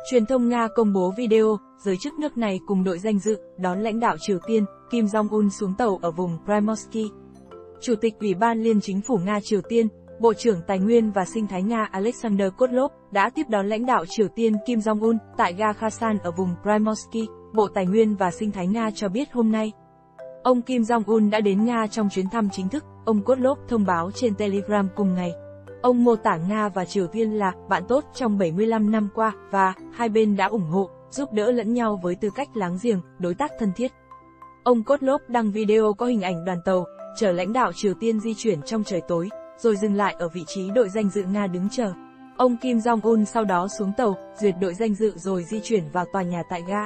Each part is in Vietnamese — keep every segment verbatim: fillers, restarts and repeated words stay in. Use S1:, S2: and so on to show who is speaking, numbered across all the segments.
S1: Truyền thông Nga công bố video, giới chức nước này cùng đội danh dự đón lãnh đạo Triều Tiên, Kim Jong-un xuống tàu ở vùng Primorsky. Chủ tịch Ủy ban Liên Chính phủ Nga Triều Tiên, Bộ trưởng Tài nguyên và Sinh thái Nga Alexander Kotlov đã tiếp đón lãnh đạo Triều Tiên Kim Jong-un tại ga Khasan ở vùng Primorsky, Bộ Tài nguyên và Sinh thái Nga cho biết hôm nay. Ông Kim Jong-un đã đến Nga trong chuyến thăm chính thức, ông Kotlov thông báo trên Telegram cùng ngày. Ông mô tả Nga và Triều Tiên là bạn tốt trong bảy mươi lăm năm qua và hai bên đã ủng hộ, giúp đỡ lẫn nhau với tư cách láng giềng, đối tác thân thiết. Ông Kotlov đăng video có hình ảnh đoàn tàu chở lãnh đạo Triều Tiên di chuyển trong trời tối, rồi dừng lại ở vị trí đội danh dự Nga đứng chờ. Ông Kim Jong-un sau đó xuống tàu, duyệt đội danh dự rồi di chuyển vào tòa nhà tại ga.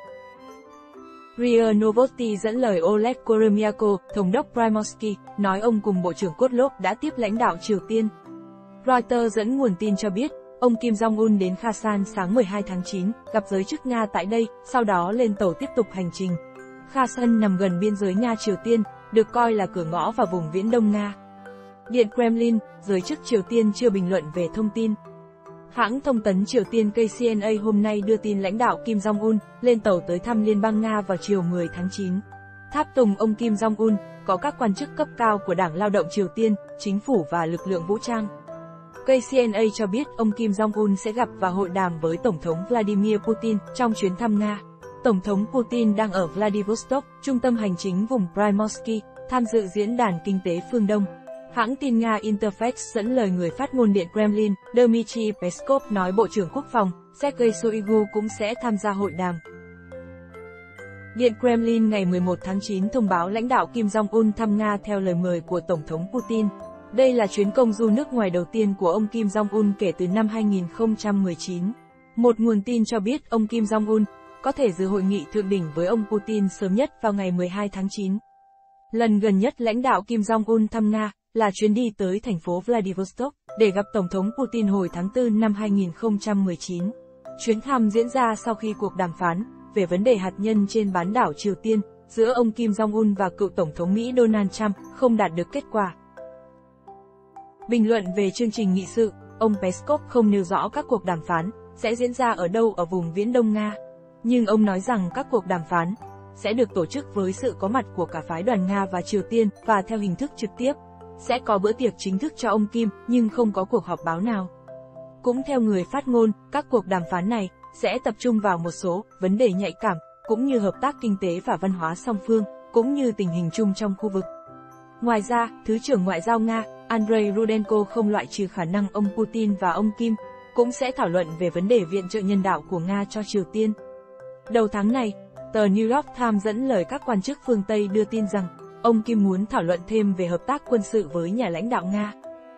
S1: rờ i a Novosti dẫn lời Oleg Koromyako, thống đốc Primorsky, nói ông cùng Bộ trưởng Kotlov đã tiếp lãnh đạo Triều Tiên. Reuters dẫn nguồn tin cho biết, ông Kim Jong-un đến Khasan sáng mười hai tháng chín, gặp giới chức Nga tại đây, sau đó lên tàu tiếp tục hành trình. Khasan nằm gần biên giới Nga-Triều Tiên, được coi là cửa ngõ vào vùng Viễn Đông Nga. Điện Kremlin, giới chức Triều Tiên chưa bình luận về thông tin. Hãng thông tấn Triều Tiên K C N A hôm nay đưa tin lãnh đạo Kim Jong-un lên tàu tới thăm Liên bang Nga vào chiều mười tháng chín. Tháp tùng ông Kim Jong-un có các quan chức cấp cao của Đảng Lao động Triều Tiên, chính phủ và lực lượng vũ trang. K C N A cho biết ông Kim Jong-un sẽ gặp và hội đàm với Tổng thống Vladimir Putin trong chuyến thăm Nga. Tổng thống Putin đang ở Vladivostok, trung tâm hành chính vùng Primorsky, tham dự diễn đàn kinh tế phương Đông. Hãng tin Nga Interfax dẫn lời người phát ngôn Điện Kremlin, Dmitry Peskov nói Bộ trưởng Quốc phòng, Sergei Shoigu cũng sẽ tham gia hội đàm. Điện Kremlin ngày mười một tháng chín thông báo lãnh đạo Kim Jong-un thăm Nga theo lời mời của Tổng thống Putin. Đây là chuyến công du nước ngoài đầu tiên của ông Kim Jong-un kể từ năm hai nghìn không trăm mười chín. Một nguồn tin cho biết ông Kim Jong-un có thể dự hội nghị thượng đỉnh với ông Putin sớm nhất vào ngày mười hai tháng chín. Lần gần nhất lãnh đạo Kim Jong-un thăm Nga là chuyến đi tới thành phố Vladivostok để gặp Tổng thống Putin hồi tháng tư năm hai nghìn không trăm mười chín. Chuyến thăm diễn ra sau khi cuộc đàm phán về vấn đề hạt nhân trên bán đảo Triều Tiên giữa ông Kim Jong-un và cựu Tổng thống Mỹ Donald Trump không đạt được kết quả. Bình luận về chương trình nghị sự, ông Peskov không nêu rõ các cuộc đàm phán sẽ diễn ra ở đâu ở vùng Viễn Đông Nga. Nhưng ông nói rằng các cuộc đàm phán sẽ được tổ chức với sự có mặt của cả phái đoàn Nga và Triều Tiên và theo hình thức trực tiếp. Sẽ có bữa tiệc chính thức cho ông Kim, nhưng không có cuộc họp báo nào. Cũng theo người phát ngôn, các cuộc đàm phán này sẽ tập trung vào một số vấn đề nhạy cảm, cũng như hợp tác kinh tế và văn hóa song phương, cũng như tình hình chung trong khu vực. Ngoài ra, Thứ trưởng Ngoại giao Nga, Andrei Rudenko không loại trừ khả năng ông Putin và ông Kim cũng sẽ thảo luận về vấn đề viện trợ nhân đạo của Nga cho Triều Tiên. Đầu tháng này, tờ New York Times dẫn lời các quan chức phương Tây đưa tin rằng ông Kim muốn thảo luận thêm về hợp tác quân sự với nhà lãnh đạo Nga.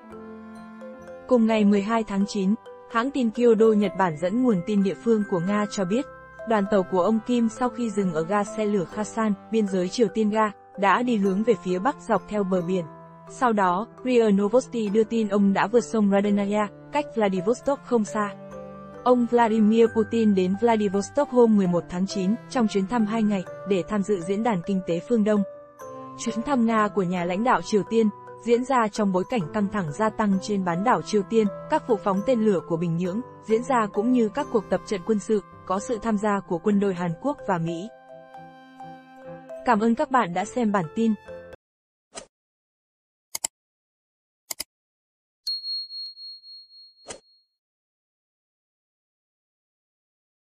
S1: Cùng ngày mười hai tháng chín, hãng tin Kyodo Nhật Bản dẫn nguồn tin địa phương của Nga cho biết, đoàn tàu của ông Kim sau khi dừng ở ga xe lửa Khasan, biên giới Triều Tiên ga, đã đi hướng về phía bắc dọc theo bờ biển. Sau đó, rờ i a Novosti đưa tin ông đã vượt sông Radenaya, cách Vladivostok không xa. Ông Vladimir Putin đến Vladivostok hôm mười một tháng chín trong chuyến thăm hai ngày để tham dự diễn đàn kinh tế phương Đông. Chuyến thăm Nga của nhà lãnh đạo Triều Tiên diễn ra trong bối cảnh căng thẳng gia tăng trên bán đảo Triều Tiên, các vụ phóng tên lửa của Bình Nhưỡng diễn ra cũng như các cuộc tập trận quân sự có sự tham gia của quân đội Hàn Quốc và Mỹ. Cảm ơn các bạn đã xem bản tin.